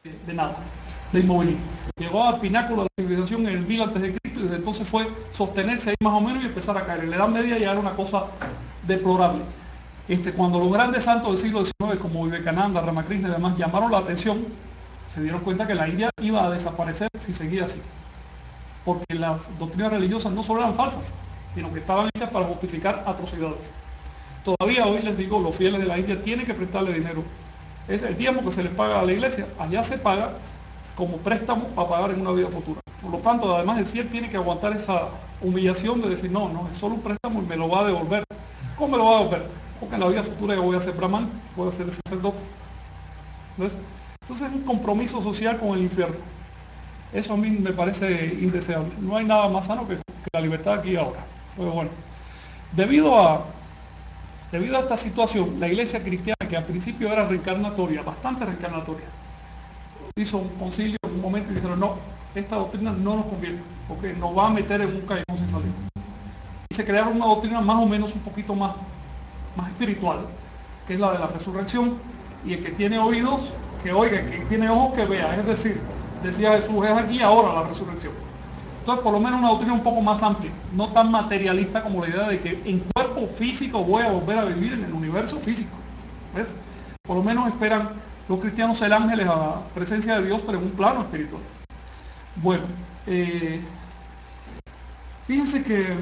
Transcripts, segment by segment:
de nada, de inmovilismo. Llegó al pináculo de la civilización en el 1000 a.C. y desde entonces fue sostenerse ahí más o menos y empezar a caer. En la Edad Media ya era una cosa deplorable. Cuando los grandes santos del siglo XIX como Vivekananda, Ramakrishna y demás llamaron la atención, se dieron cuenta que la India iba a desaparecer si seguía así. Porque las doctrinas religiosas no solo eran falsas, sino que estaban hechas para justificar atrocidades. Todavía hoy les digo, los fieles de la India tienen que prestarle dinero. Es el diezmo que se les paga a la iglesia, allá se paga como préstamo para pagar en una vida futura. Por lo tanto, además el fiel tiene que aguantar esa humillación de decir, no, es solo un préstamo y me lo va a devolver. ¿Cómo me lo va a devolver? Porque en la vida futura yo voy a ser brahman, voy a ser sacerdote. ¿Ves? Entonces es un compromiso social con el infierno. Eso a mí me parece indeseable. No hay nada más sano que la libertad aquí y ahora. Pero bueno, debido a esta situación, la iglesia cristiana, que al principio era reencarnatoria, bastante reencarnatoria, hizo un concilio en un momento y dijeron, no, esta doctrina no nos conviene, porque nos va a meter en un callejón sin salida. Y se crearon una doctrina más o menos un poquito más espiritual, que es la de la resurrección, y el que tiene oídos, que oiga, el que tiene ojos, que vea. Es decir, decía Jesús, es aquí ahora la resurrección. Entonces, por lo menos una doctrina un poco más amplia, no tan materialista como la idea de que en cuerpo físico voy a volver a vivir en el universo físico. ¿Ves? Por lo menos esperan los cristianos ser ángeles a la presencia de Dios, pero en un plano espiritual. Bueno, fíjense que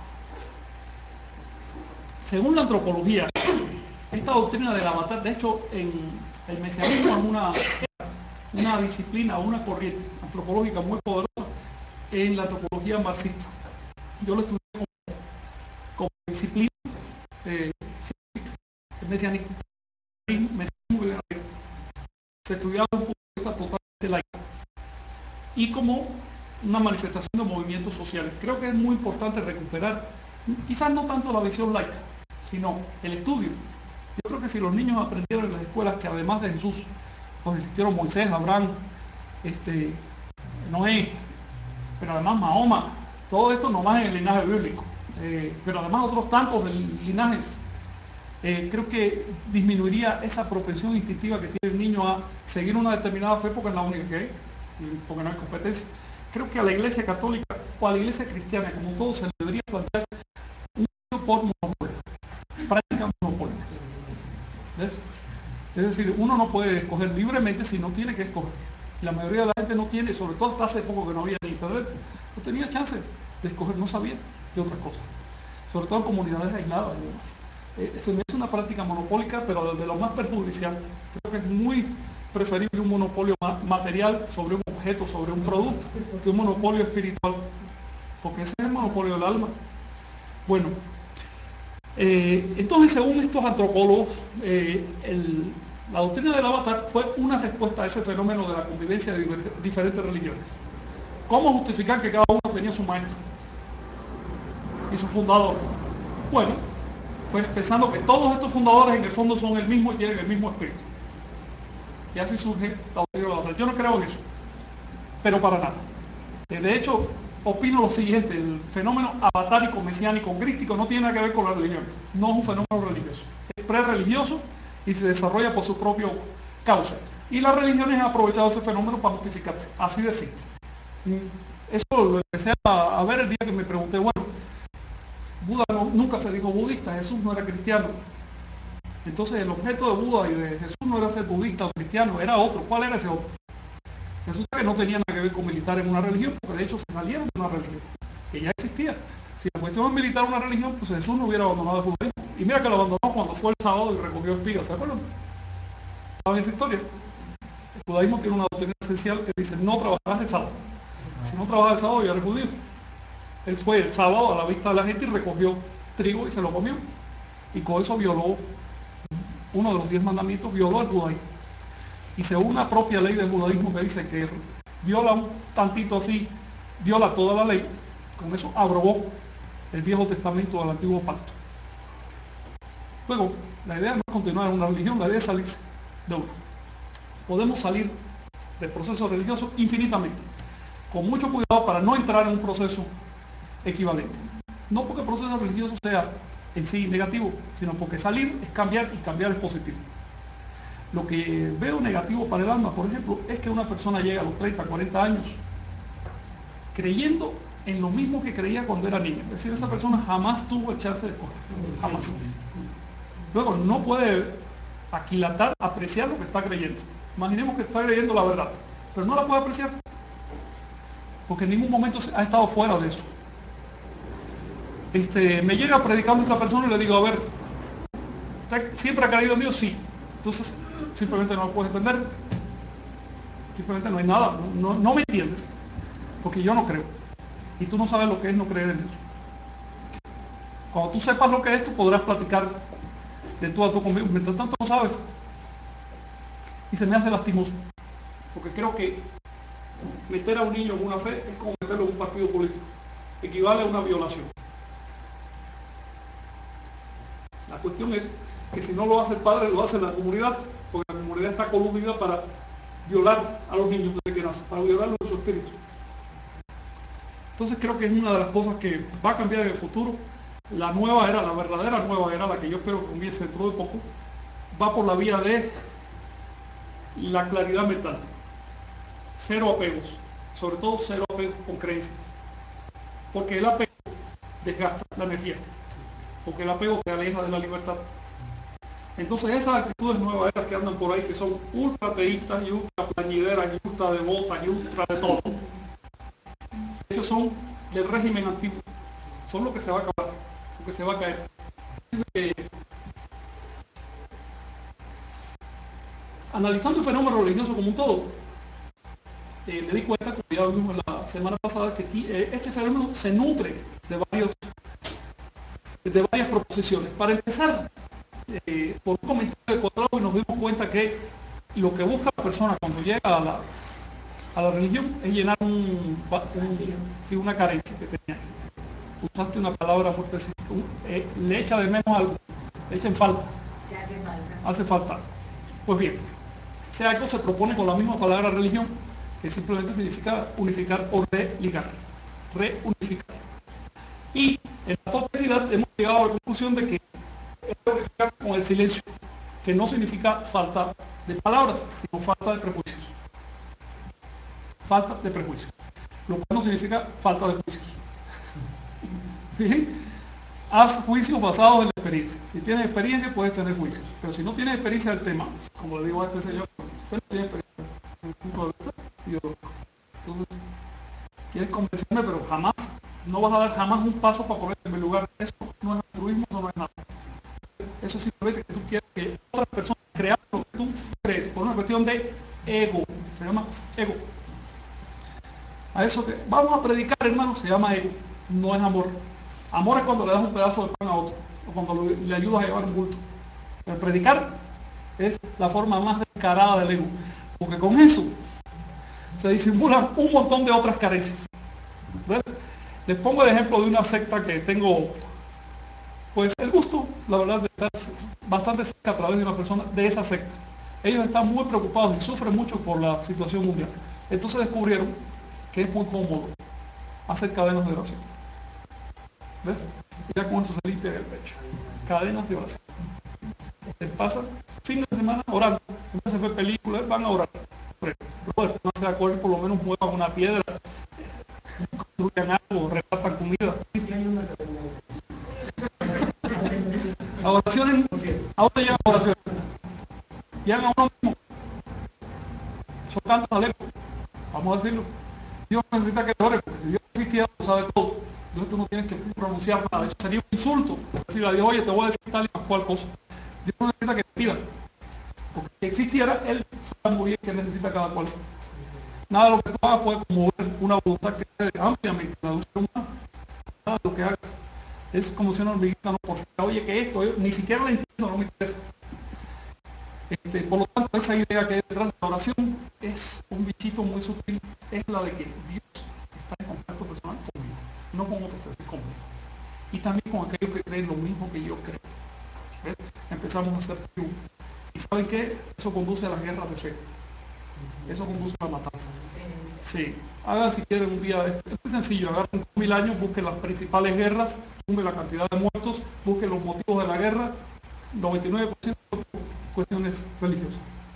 según la antropología, esta doctrina del avatar, de hecho, el mesianismo es una disciplina, una corriente antropológica muy poderosa en la antropología marxista. Yo lo estudié como disciplina el mesianismo. Se estudiaba desde un punto de vista totalmente laico y como una manifestación de movimientos sociales. Creo que es muy importante recuperar, quizás no tanto la visión laica, sino el estudio. Yo creo que si los niños aprendieron en las escuelas que además de Jesús, pues existieron Moisés, Abraham, Noé, pero además Mahoma, todo esto nomás en el linaje bíblico, pero además otros tantos linajes, creo que disminuiría esa propensión instintiva que tiene el niño a seguir una determinada fe porque es la única que hay, porque no hay competencia. Creo que a la Iglesia Católica o a la Iglesia Cristiana, como todo, se le debería plantear un por monopolio, prácticas monopólicas. ¿Ves? Es decir, uno no puede escoger libremente si no tiene que escoger. La mayoría de la gente no tiene, sobre todo hasta hace poco que no había ni internet, no tenía chance de escoger, no sabía de otras cosas. Sobre todo en comunidades aisladas y demás. Se me hace una práctica monopólica, pero de lo más perjudicial. Creo que es muy preferible un monopolio material sobre un objeto, sobre un producto, que un monopolio espiritual, porque ese es el monopolio del alma. Bueno, entonces, según estos antropólogos, la doctrina del avatar fue una respuesta a ese fenómeno de la convivencia de diferentes religiones. ¿Cómo justificar que cada uno tenía su maestro y su fundador? Bueno, pues pensando que todos estos fundadores en el fondo son el mismo y tienen el mismo espíritu. Y así surge la doctrina del avatar. Yo no creo en eso, pero para nada. De hecho, opino lo siguiente, el fenómeno avatárico, mesiánico, crístico no tiene nada que ver con las religiones, no es un fenómeno religioso, es pre-religioso y se desarrolla por su propio causa. Y las religiones han aprovechado ese fenómeno para justificarse, así de simple. Eso lo empecé a ver el día que me pregunté, bueno, Buda nunca se dijo budista, Jesús no era cristiano. Entonces el objeto de Buda y de Jesús no era ser budista o cristiano, era otro. ¿Cuál era ese otro? Resulta que no tenía nada que ver con militar en una religión, porque de hecho se salieron de una religión, que ya existía. Si la cuestión es militar una religión, pues Jesús no hubiera abandonado el judaísmo. Y mira que lo abandonó cuando fue el sábado y recogió espigas, ¿se acuerdan? ¿Saben esa historia? El judaísmo tiene una doctrina esencial que dice, no trabajarás el sábado. Si no trabajas el sábado, ya eres judío. Él fue el sábado a la vista de la gente y recogió trigo y se lo comió. Y con eso violó uno de los 10 mandamientos, violó el judaísmo. Y según una propia ley del judaísmo que dice que viola un tantito así, viola toda la ley, con eso abrogó el Viejo Testamento del Antiguo Pacto. Luego, la idea no es continuar en una religión, la idea es salirse de una. Podemos salir del proceso religioso infinitamente, con mucho cuidado para no entrar en un proceso equivalente. No porque el proceso religioso sea en sí negativo, sino porque salir es cambiar y cambiar es positivo. Lo que veo negativo para el alma, por ejemplo, es que una persona llega a los 30, 40 años creyendo en lo mismo que creía cuando era niño. Es decir, esa persona jamás tuvo el chance de escoger. Jamás. Luego, no puede aquilatar, apreciar lo que está creyendo. Imaginemos que está creyendo la verdad, pero no la puede apreciar, porque en ningún momento ha estado fuera de eso. Me llega predicando otra persona y le digo, a ver, ¿usted siempre ha creído en Dios? Sí. Entonces, simplemente no lo puedes entender. Simplemente no hay nada. No me entiendes. Porque yo no creo. Y tú no sabes lo que es no creer en Dios. Cuando tú sepas lo que es, tú podrás platicar de tú a tú conmigo. Mientras tanto no sabes. Y se me hace lastimoso. Porque creo que meter a un niño en una fe es como meterlo en un partido político. Equivale a una violación. La cuestión es que si no lo hace el padre, lo hace la comunidad, porque la comunidad está coludida para violar a los niños desde que nacen, para violarlos en su espíritu. Entonces creo que es una de las cosas que va a cambiar en el futuro. La nueva era, la verdadera nueva era, la que yo espero que comience dentro de poco, va por la vía de la claridad mental. Cero apegos, sobre todo cero apegos con creencias. Porque el apego desgasta la energía, porque el apego te aleja de la libertad. Entonces esas actitudes nuevas eras que andan por ahí, que son ultra ateístas y ultra plañideras y ultra devotas y ultra de todo, de hecho son del régimen antiguo, son lo que se va a acabar, lo que se va a caer. Analizando el fenómeno religioso como un todo, me di cuenta, como ya vimos la semana pasada, que este fenómeno se nutre de varias proposiciones. Para empezar, por un comentario de Cuadrado, nos dimos cuenta que lo que busca la persona cuando llega a la religión es llenar una carencia que tenía. Usaste una palabra muy específica. Le echa de menos algo, le echa en falta. Hace falta. Pues bien, ese algo se propone con la misma palabra religión, que simplemente significa unificar o religar. Reunificar. Y en la posteridad hemos llegado a la conclusión de que es unificar con el silencio, que no significa falta de palabras, sino falta de prejuicios. Falta de prejuicios. Lo cual no significa falta de juicios. Bien, haz juicios basados en la experiencia. Si tienes experiencia, puedes tener juicios. Pero si no tienes experiencia del tema, como le digo a este señor, usted no tiene experiencia en el punto de vista ideológico. Entonces, quieres convencerme, pero jamás, no vas a dar jamás un paso para ponerte en mi lugar. Eso no es altruismo, eso no es nada. Eso simplemente que tú quieres que otras personas crean lo que tú crees, por una cuestión de ego. Se llama ego. A eso que vamos a predicar, hermano, se llama ego, no es amor. Amor es cuando le das un pedazo de pan a otro, o cuando le ayudas a llevar un bulto. Pero predicar es la forma más descarada del ego, porque con eso se disimulan un montón de otras carencias. ¿Ves? Les pongo el ejemplo de una secta que tengo, pues el gusto, la verdad, de estar bastante cerca a través de una persona de esa secta. Ellos están muy preocupados y sufren mucho por la situación mundial. Entonces descubrieron que es muy cómodo hacer cadenas de oración. ¿Ves? Y ya con eso se limpia el pecho. Cadenas de oración. Se pasan fin de semana orando. En vez de ver películas, van a orar. Pero no se acuerden, por lo menos muevan una piedra, construyan algo, repartan comida. Las oraciones, ¿a dónde llegan las oraciones? Llegan a uno mismo. Son cantos alegres. Vamos a decirlo. Dios necesita que ore, porque si Dios existiera, lo sabe todo. Entonces tú no tienes que pronunciar nada. De hecho, sería un insulto decirle a Dios, oye, te voy a decir tal y cual cosa. Dios no necesita que te pida. Porque si existiera, Él sabe muy bien que necesita cada cual. Nada de lo que tú hagas puede conmover una voluntad que es ampliamente la de un ser humano. Nada de lo que hagas. Es como si una hormiguita no por oye, que esto, yo ni siquiera la entiendo, no me interesa. Por lo tanto, esa idea que hay detrás de la oración es un bichito muy sutil, es la de que Dios está en contacto personal conmigo, no con otros seres, conmigo. Y también con aquellos que creen lo mismo que yo creo. ¿Ves? Empezamos a hacer tribu. ¿Y saben qué? Eso conduce a las guerras de fe. Eso conduce a la matanza. Sí. Hagan si quieren un día, es muy sencillo, agarren 2000 años, busquen las principales guerras, sumen la cantidad de muertos, busquen los motivos de la guerra, 99% cuestiones religiosas.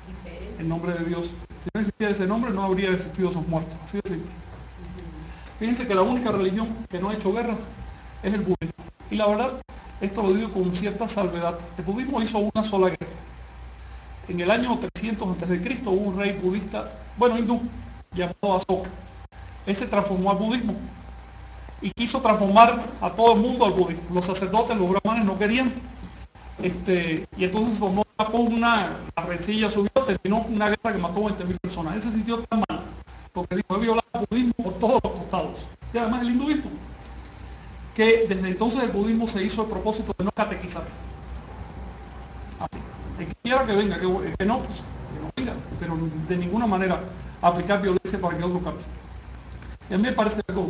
el nombre de Dios. Si no existiera ese nombre, no habría existido esos muertos. Así de simple. Fíjense que la única religión que no ha hecho guerras es el budismo. Y la verdad, esto lo digo con cierta salvedad. El budismo hizo una sola guerra. En el año 300 a.C. hubo un rey budista, bueno, hindú, llamado Asoka. Él se transformó al budismo y quiso transformar a todo el mundo al budismo. Los sacerdotes, los brahmanes no querían. Y entonces formó la rencilla subió, terminó una guerra que mató 20.000 personas. Él se sintió tan mal, porque dijo, he violado el budismo por todos los costados. Y además el hinduismo, que desde entonces el budismo se hizo el propósito de no catequizar. Así. El que quiera que venga, que no, pues, que no venga, pero de ninguna manera aplicar violencia para que otro cambie. Y a mí me parece algo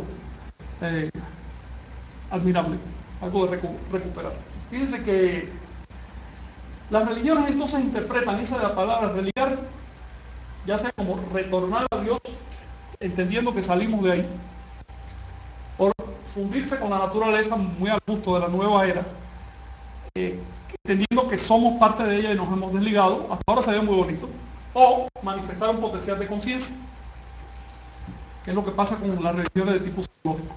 admirable, algo de recuperar. Fíjense que las religiones entonces interpretan esa de la palabra religar, ya sea como retornar a Dios, entendiendo que salimos de ahí, o fundirse con la naturaleza muy al gusto de la nueva era, entendiendo que somos parte de ella y nos hemos desligado, hasta ahora se ve muy bonito, o manifestar un potencial de conciencia, que es lo que pasa con las religiones de tipo psicológico.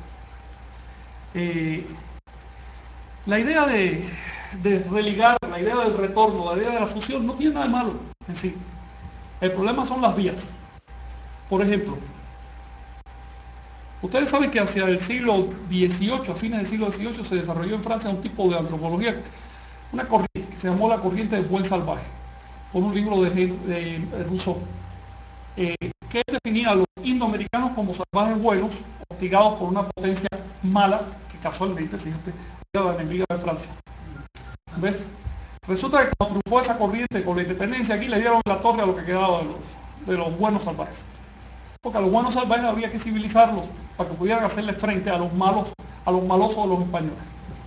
La idea de religar, la idea del retorno, la idea de la fusión no tiene nada de malo en sí. El problema son las vías. Por ejemplo, ustedes saben que hacia el siglo XVIII, a fines del siglo XVIII, se desarrolló en Francia un tipo de antropología, una corriente que se llamó la corriente del buen salvaje, por un libro de Rousseau, que definía a los indoamericanos como salvajes buenos, hostigados por una potencia mala, que casualmente, fíjate, era la enemiga de Francia. ¿Ves? Resulta que cuando triunfó esa corriente con la independencia, aquí le dieron la torre a lo que quedaba de los buenos salvajes. Porque a los buenos salvajes había que civilizarlos para que pudieran hacerle frente a los malosos de los españoles.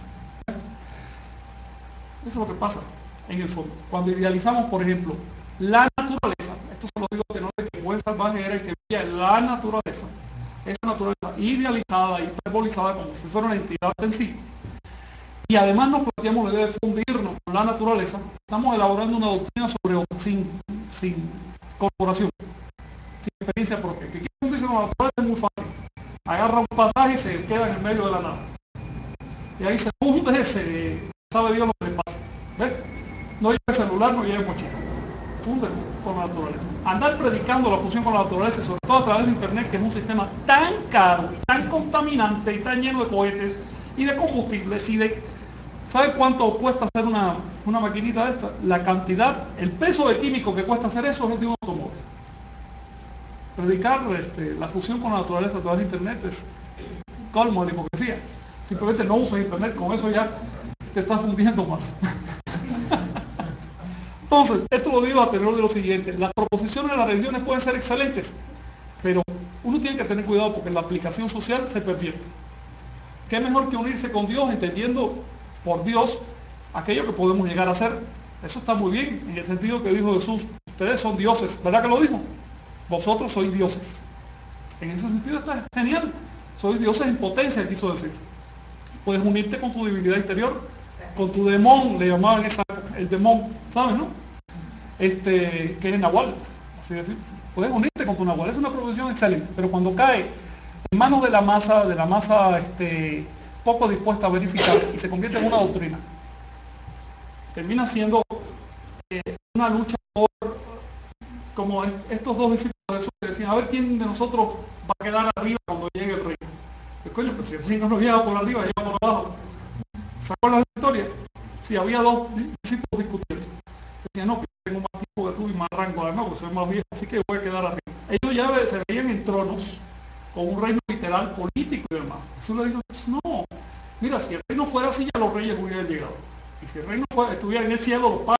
Eso es lo que pasa en el fondo. Cuando idealizamos, por ejemplo, la naturaleza, esto se lo digo que no es que el buen salvaje era el que veía la naturaleza, esa naturaleza idealizada, hiperbolizada como si fuera una entidad en sí, y además nos planteamos la idea de fundirnos con la naturaleza, estamos elaborando una doctrina sobre sin corporación, sin experiencia propia. Que quiere fundirse con la naturaleza es muy fácil. Agarra un pasaje y se queda en el medio de la nada. Y ahí se funde, sabe Dios lo que le pasa. ¿Ves? No lleva el celular, no lleva el mochila. Funde con la naturaleza. Andar predicando la fusión con la naturaleza, sobre todo a través de internet, que es un sistema tan caro, tan contaminante y tan lleno de cohetes y de combustibles y de... ¿Sabe cuánto cuesta hacer una maquinita de esta? La cantidad, el peso de químico que cuesta hacer eso es el de un automóvil. Predicar la fusión con la naturaleza a través de internet es colmo de la hipocresía. Simplemente no uses internet, con eso ya te estás fundiendo más. Entonces, esto lo digo a tenor de lo siguiente: las proposiciones de las religiones pueden ser excelentes, pero uno tiene que tener cuidado porque la aplicación social se pervierte. ¿Qué mejor que unirse con Dios, entendiendo por Dios aquello que podemos llegar a ser? Eso está muy bien, en el sentido que dijo Jesús: ustedes son dioses, ¿verdad que lo dijo? Vosotros sois dioses. En ese sentido está genial. Sois dioses en potencia, quiso decir. Puedes unirte con tu divinidad interior, con tu demón, le llamaban el demón, ¿sabes, no? Que es el Nahual, así decir. Puedes unirte con tu Nahual, es una profesión excelente, pero cuando cae en manos de la masa poco dispuesta a verificar y se convierte en una doctrina, termina siendo una lucha por, como estos dos discípulos de Jesús que decían, a ver quién de nosotros va a quedar arriba cuando llegue el reino. Pues coño, pues si el reino no llega por arriba, llega por abajo. ¿Sacó la historia? Sí, había dos discípulos discutiendo. Decían, no, que tengo más tiempo que tú y más rango además, porque soy más viejo, así que voy a quedar arriba. Ellos ya se veían en tronos, con un reino literal, político y demás. Jesús le dijo, no, mira, si el reino fuera así, ya los reyes hubieran llegado. Y si el reino estuviera en el cielo, los padres